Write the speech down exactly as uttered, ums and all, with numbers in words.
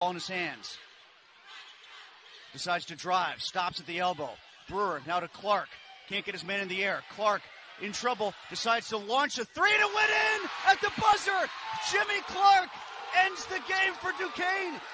Ball in his hands. Decides to drive. Stops at the elbow. Brewer now to Clark. Can't get his man in the air. Clark in trouble. Decides to launch a three to win in at the buzzer. Jimmy Clark ends the game for Duquesne.